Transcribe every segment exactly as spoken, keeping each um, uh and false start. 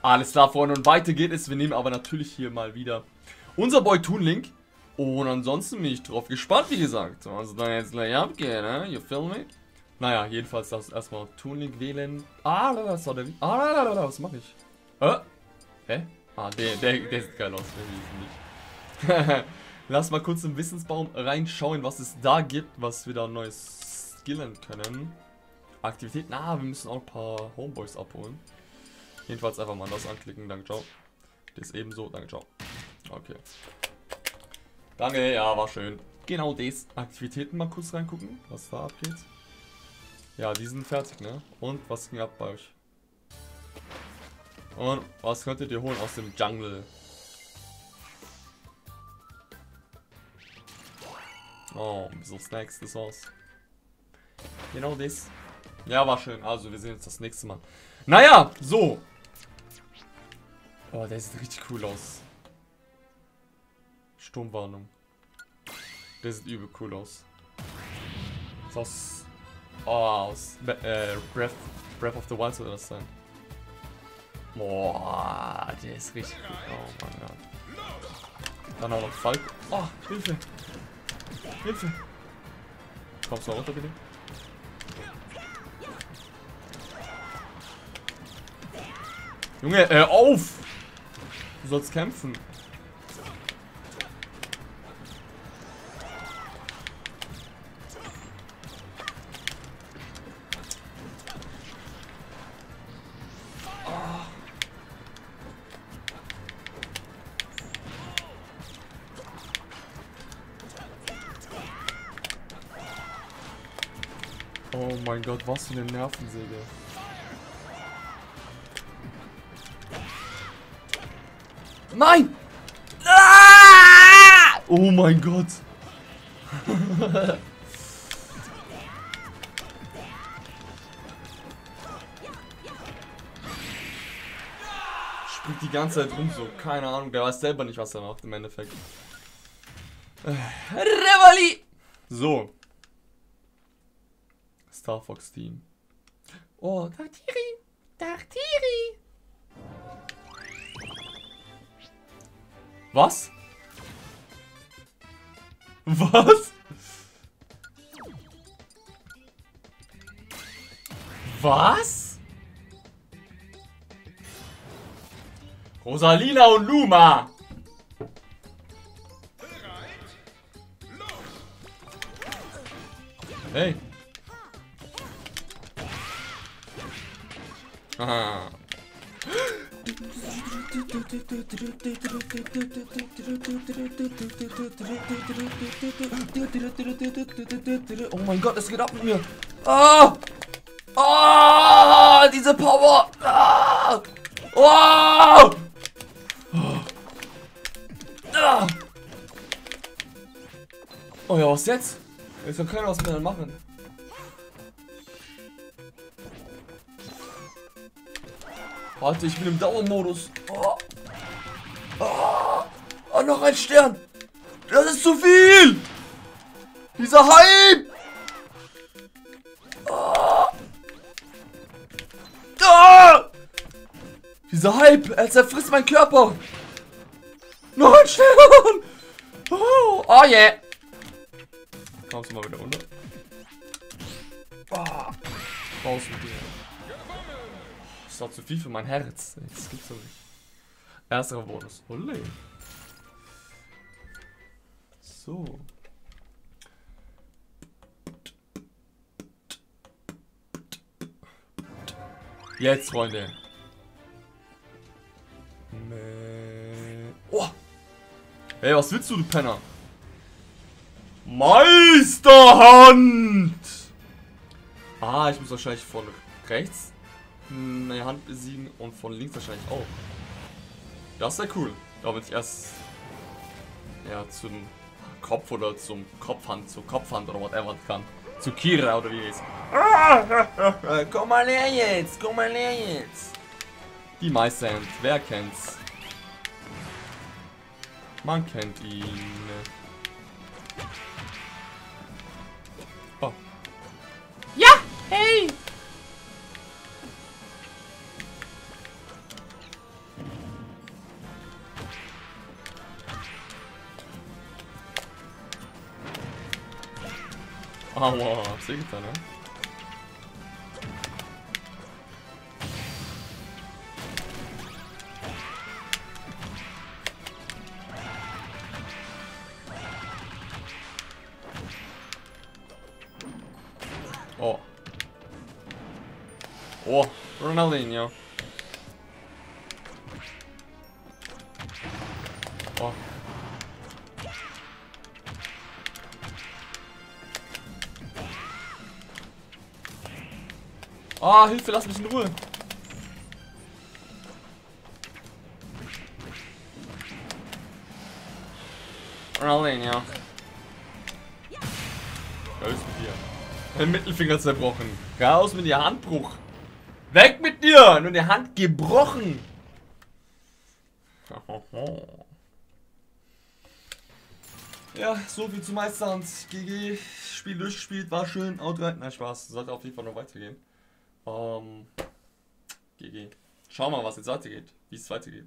Alles klar, Freunde, und weiter geht es. Wir nehmen aber natürlich hier mal wieder unser Boy Toon Link. Und ansonsten bin ich drauf gespannt, wie gesagt. Also dann jetzt gleich abgehen, ne? You feel me? Naja, jedenfalls das erstmal Toon Link wählen. Ah, das war der. Ah, was mache ich? Hä? Hä? Ah, der, der, der sieht geil aus. Der Lass mal kurz im Wissensbaum reinschauen, was es da gibt, was wir da Neues skillen können. Aktivitäten. Ah, wir müssen auch ein paar Homeboys abholen. Jedenfalls einfach mal das anklicken. Danke, ciao. Das ebenso. Danke, ciao. Okay. Danke, ja, war schön. Genau das. Aktivitäten mal kurz reingucken, was da abgeht. Ja, die sind fertig, ne? Und was ging ab bei euch? Und was könntet ihr holen aus dem Jungle? Oh, so Snacks, das war's. Genau das. Ja, war schön. Also, wir sehen uns das nächste Mal. Naja, so. Oh, der sieht richtig cool aus. Sturmwarnung. Der sieht übel cool aus. Ist aus... Oh, aus... Äh, Breath, Breath of the Wild soll das sein. Boah, der ist richtig cool. Oh mein Gott. Dann auch noch Falk. Oh, Hilfe. Hilfe. Kommst du mal runter, bitte? Junge, äh, auf! Du sollst kämpfen. Oh mein Gott, was für eine Nervensäge. Nein! Ah! Oh mein Gott. Springt die ganze Zeit rum so. Keine Ahnung, der weiß selber nicht, was er macht im Endeffekt. Revali! So. Star Fox Team. Oh, Dachtiri! Dachtiri! Was? Was? Was? Rosalina und Luma! Hey! Aha. Oh mein Gott, es geht ab mit mir. Ah! Ah! Diese Power! Ah! Ah! Ah! Oh ja, was jetzt? Jetzt kann keiner was mehr machen. Warte, ich bin im Dauermodus. Oh. Oh. Oh, noch ein Stern. Das ist zu viel. Dieser Hype. Oh. Oh. Dieser Hype, er zerfrisst meinen Körper. Noch ein Stern. Oh, oh yeah. Kommst du mal wieder runter? Oh. Raus mit dir. Das ist doch zu viel für mein Herz. Das gibt's doch nicht. Erster Bonus. Olé. So. Jetzt, Freunde. Oh. Hey, was willst du, du Penner? Meisterhand! Ah, ich muss wahrscheinlich von rechts eine Hand besiegen und von links wahrscheinlich auch. Das ist ja cool. Da wenn ich erst ja zum Kopf oder zum Kopfhand, zur Kopfhand oder whatever kann. Zu Kira oder wie es ist. Komm mal her jetzt, komm mal her jetzt. Die Meisterhand, wer kennt's? Man kennt ihn. Oh. Ja, hey! Aua, hab's eh getan, ne? Oh. Oh, Ronaldinho. Oh. Ah, Hilfe, lass mich in Ruhe. Ronaldinho. Was ist mit dir? Mein Mittelfinger zerbrochen. Raus mit dir, Handbruch. Weg mit dir! Nur die Hand gebrochen. Ja, so viel zu Meisterhand. G G. Spiel durchgespielt, war schön. Out rein. Nein, Spaß. Sollte auf jeden Fall noch weitergehen. Ähm. G G. Schau mal, was jetzt weitergeht. Wie es weitergeht.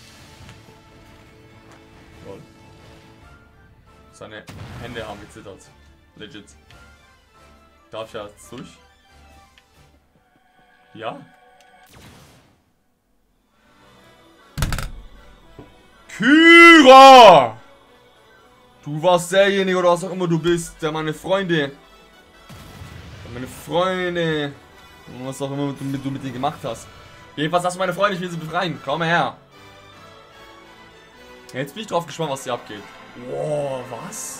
Lol. Seine Hände haben gezittert. Legit. Darf ich ja jetzt durch? Ja. Kyra! Du warst derjenige oder was auch immer du bist, der meine Freunde. Der meine Freunde. Und was auch immer du mit, du mit denen gemacht hast. Jedenfalls hast du meine Freunde, ich will sie befreien. Komm mal her. Jetzt bin ich drauf gespannt, was hier abgeht. Wow, was?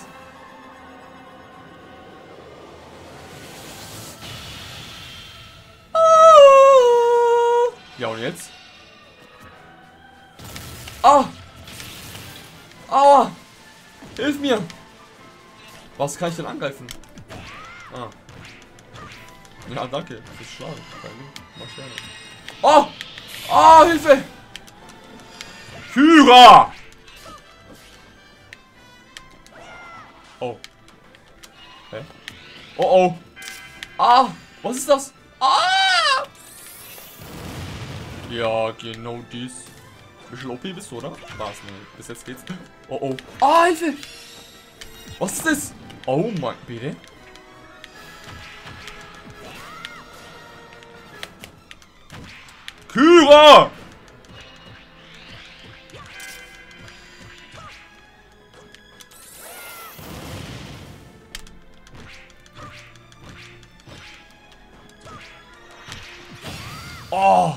Ja, und jetzt? Ah! Aua! Hilf mir! Was kann ich denn angreifen? Ah. Ja, danke. Fürs Schlagen. Mach ich gerne. Oh! Oh, Hilfe! Kyra! Oh. Hä? Oh oh. Ah! Was ist das? Ah! Ja, genau dies. Bisschen O P bist du, oder? Spaß, ne. Bis jetzt geht's. Oh oh. Ah, Hilfe! Was ist das? Oh mein, bitte? Kyra! Oh!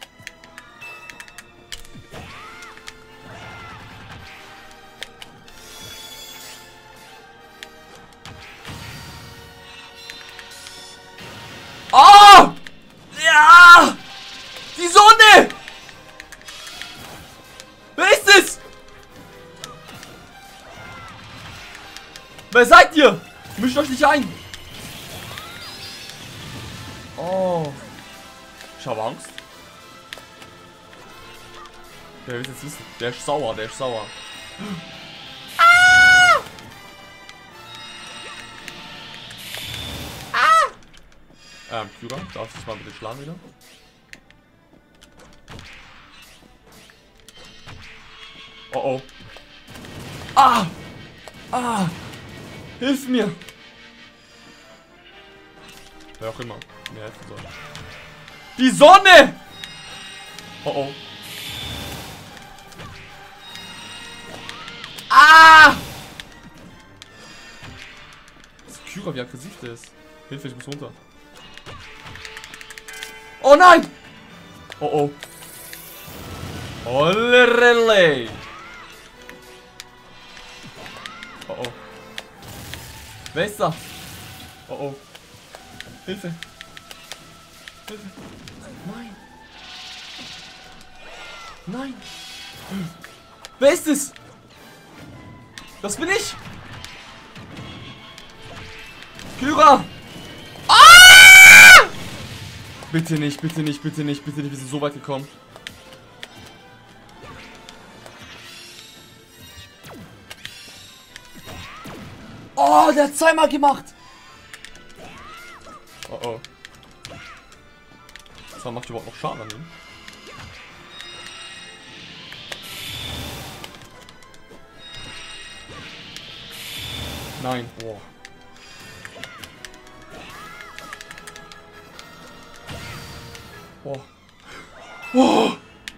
Oh! Ja! Die Sonne! Wer ist es? Wer seid ihr? Mischt euch nicht ein. Oh. Ich habe Angst. Der will jetzt wissen. Der ist sauer, der ist sauer. Ah! Ah! Ähm, Kyra, darfst du dich mal bitte schlagen wieder? Oh oh. Ah! Ah! Hilf mir! Wer auch immer mir helfen soll. Die Sonne! Oh oh. Ah! Das ist Kyra, wie aggressiv der ist. Hilfe, ich muss runter. Oh nein! Oh oh. Ollerele! Oh oh. Wer ist da? Oh oh. Hilfe. Hilfe. Nein. Nein. Wer ist es? Das bin ich. Kyra. Ah! Bitte nicht, bitte nicht, bitte nicht, bitte nicht. Wir sind so weit gekommen. Oh, der hat zweimal gemacht. Oh oh. Das macht überhaupt noch Schaden an ihm. Nein. Boah. Oh. Oh.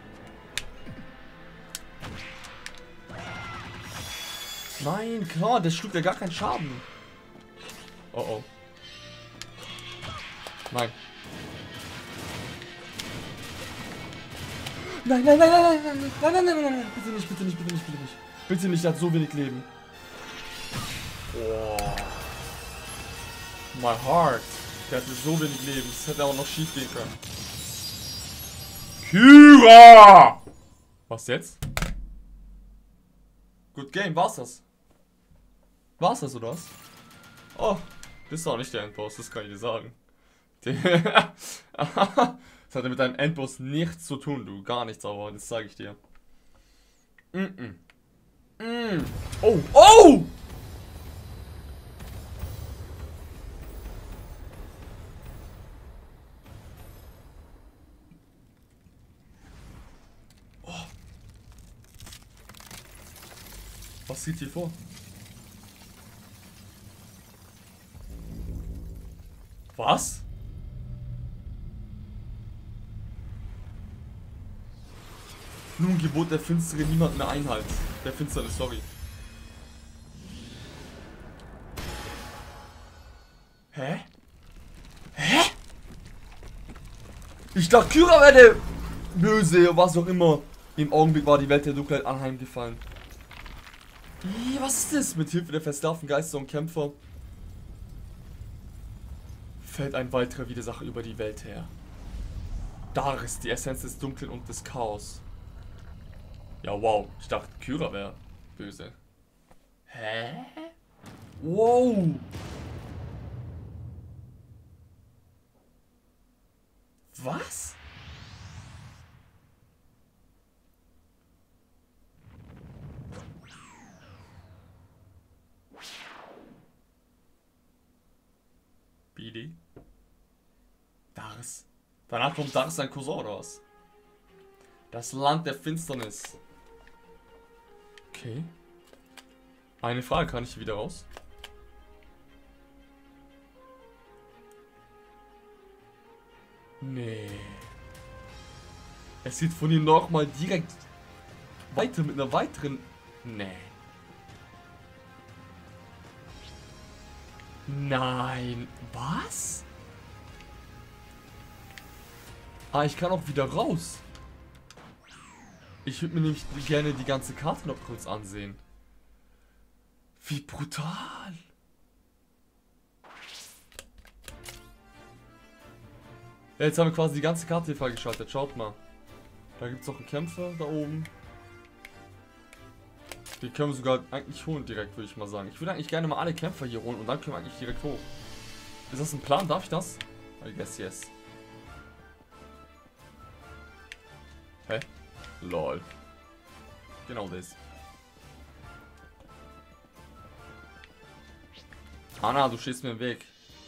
Nein, klar, der schlug ja gar keinen Schaden. Oh oh. Nein. Nein, nein, nein, nein, nein, nein, nein, nein, nein, nein, nein, bitte nicht, bitte nicht, bitte nicht, bitte nicht. Bitte nicht, der hat so wenig Leben. Oh. My heart. Der hatte so wenig Leben, das hätte auch noch schief gehen können. Kyra! Was jetzt? Good game, war's das? War's das oder was? Oh, das ist auch nicht der Endboss, das kann ich dir sagen. Das hatte mit deinem Endboss nichts zu tun, du. Gar nichts, aber das sage ich dir. Mm -mm. Mm. Oh, oh! Oh. Was sieht hier vor? Was? Nun gebot der Finstere niemand mehr Einhalt. Der Finstere, sorry. Hä? Hä? Ich dachte, Kyra wäre der Böse, was auch immer. Im Augenblick war die Welt der Dunkelheit anheimgefallen. Ih, was ist das? Mit Hilfe der versklavten Geister und Kämpfer fällt ein weiterer Widersacher über die Welt her. Daris, die Essenz des Dunklen und des Chaos. Ja, wow. Ich dachte, Kyra wäre böse. Hä? Wow. Was? B D? Daris. Danach kommt Daris sein Cousin oder was? Das Land der Finsternis. Okay. Eine Frage, kann ich hier wieder raus? Nee. Es geht von hier nochmal direkt weiter mit einer weiteren... Nee. Nein. Was? Ah, ich kann auch wieder raus. Ich würde mir nämlich gerne die ganze Karte noch kurz ansehen. Wie brutal. Ja, jetzt haben wir quasi die ganze Karte hier freigeschaltet. Schaut mal. Da gibt es noch einen Kämpfer da oben. Die können wir sogar eigentlich holen direkt, würde ich mal sagen. Ich würde eigentlich gerne mal alle Kämpfer hier holen und dann können wir eigentlich direkt hoch. Ist das ein Plan? Darf ich das? I guess yes. Hä? Lol. Genau das. Anna, du stehst mir im Weg.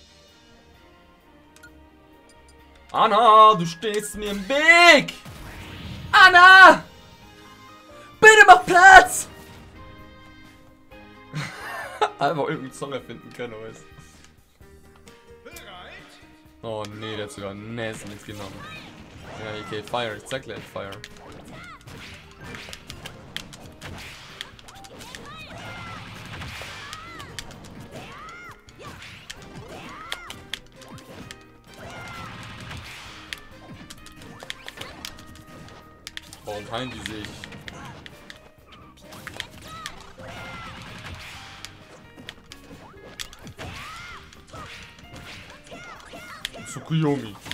Anna, du stehst mir im Weg! Anna! Bitte mach Platz! Einfach irgendeinen Song erfinden können, weißt du. Oh nee, der hat sogar Näs mitgenommen. Ja, okay, Fire, exactly Fire. Warum heilen die sich? Tsukuyomi.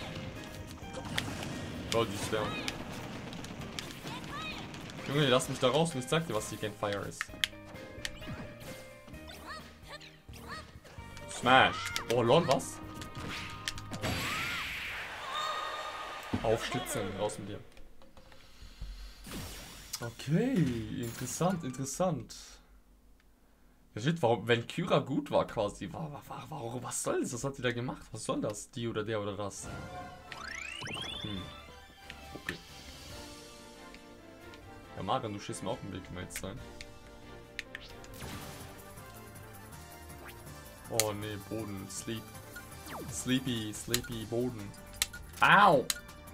Oh, die ist down. Junge, lass mich da raus und ich zeig dir, was die Game Fire ist. Smash. Oh, lol, was? Aufstützen, raus mit dir. Okay, interessant, interessant. Shit, warum, wenn Kyra gut war quasi, warum, warum, was soll das? Was hat die da gemacht? Was soll das? Die oder der oder das? Hm. Okay. Ja, Marian, du schießt mir auf den Weg, um jetzt sein. Oh ne, Boden, Sleep. Sleepy, sleepy Boden. Au!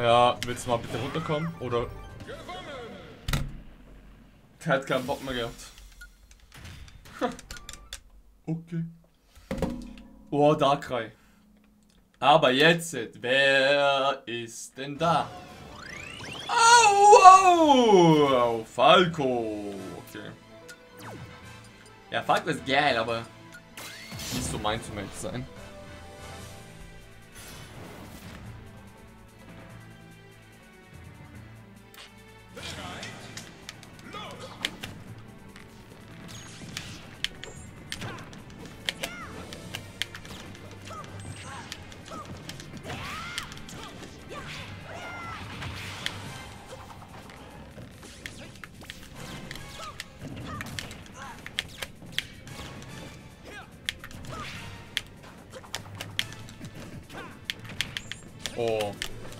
Ja, willst du mal bitte runterkommen? Oder? Der hat keinen Bock mehr gehabt. Okay. Oh, Darkrai. Aber jetzt, wer ist denn da? Oh, wow, Falco. Okay. Ja, Falco ist geil, aber nicht so mein zu Mensch sein. Oh.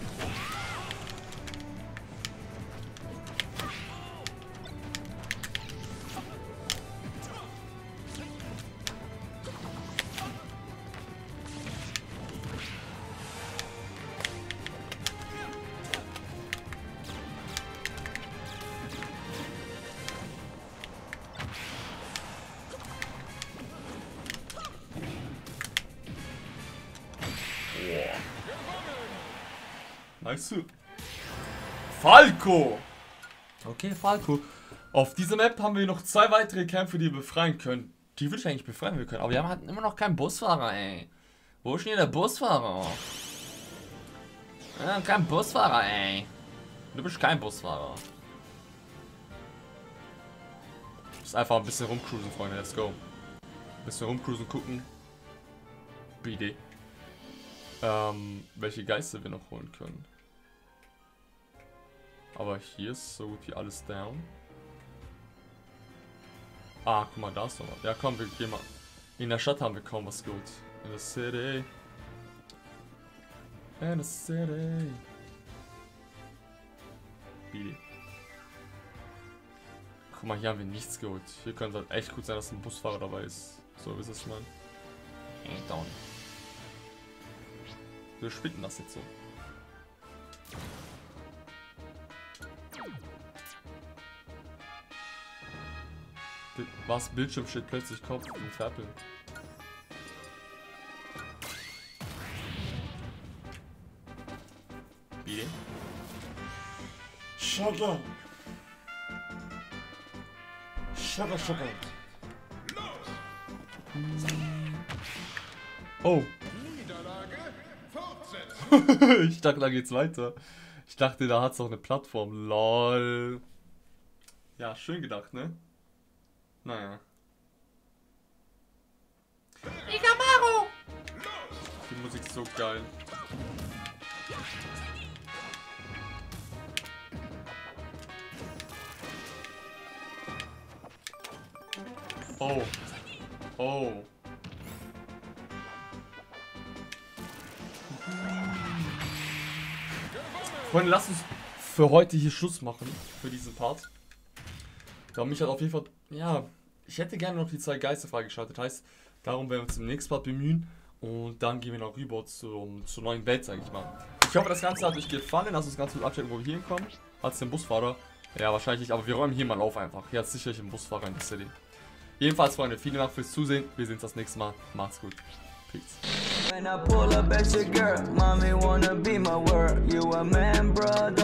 Nice. Falco! Okay, Falco. Auf dieser Map haben wir noch zwei weitere Kämpfe, die wir befreien können. Die würde ich eigentlich befreien können, aber wir haben immer noch keinen Busfahrer, ey. Wo ist denn hier der Busfahrer? Ja, kein Busfahrer, ey. Du bist kein Busfahrer. Ist einfach ein bisschen rumcruisen, Freunde. Let's go. Ein bisschen rumcruisen, gucken. B D. Ähm, welche Geister wir noch holen können. Aber hier ist so gut wie alles down. Ah, guck mal, da ist noch was. Ja, komm, wir gehen mal. In der Stadt haben wir kaum was gut. In der City. In der City. B. Guck mal, hier haben wir nichts geholt. Hier könnte es halt echt gut sein, dass ein Busfahrer dabei ist. So, wie ist das, man? Hey, down. Wir spielen das jetzt so. Was? Bildschirm steht plötzlich Kopf und Ferpeln. Wie? Sugar. Sugar, Sugar. Oh. Ich dachte, da geht's weiter. Ich dachte, da hat's auch eine Plattform. Lol. Ja, schön gedacht, ne? Naja. Ikamaru! Die Musik ist so geil. Oh. Oh. Freunde, lasst uns für heute hier Schluss machen, für diesen Part. Da mich hat auf jeden Fall, ja, ich hätte gerne noch die zwei Geister freigeschaltet, heißt, darum werden wir uns im nächsten Part bemühen und dann gehen wir noch rüber zum, zur neuen Welt, sage ich mal. Ich hoffe, das Ganze hat euch gefallen, lasst uns ganz gut abchecken, wo wir hier hinkommen, als den Busfahrer. Ja, wahrscheinlich nicht, aber wir räumen hier mal auf einfach. Hier hat sicherlich ein Busfahrer in der City. Jedenfalls, Freunde, vielen Dank fürs Zusehen, wir sehen uns das nächste Mal, macht's gut, peace. When I pull up at your girl, mommy wanna be my world. You a man, brother.